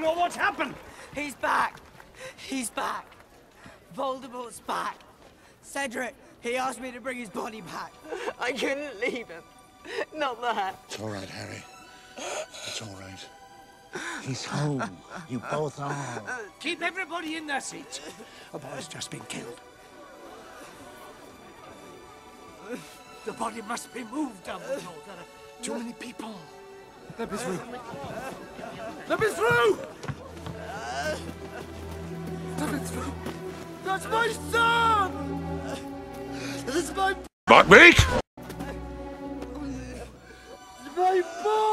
know what's happened. He's back. He's back. Voldemort's back. Cedric, he asked me to bring his body back. I couldn't leave him. Not that. It's all right, Harry. It's all right. He's home. You both are. Keep everybody in their seats. A boy's just been killed. The body must be moved, Dumbledore. There are too many people. Let me through. Let me through! Let me through. That's my son! That's my... Buckbeak! My boy!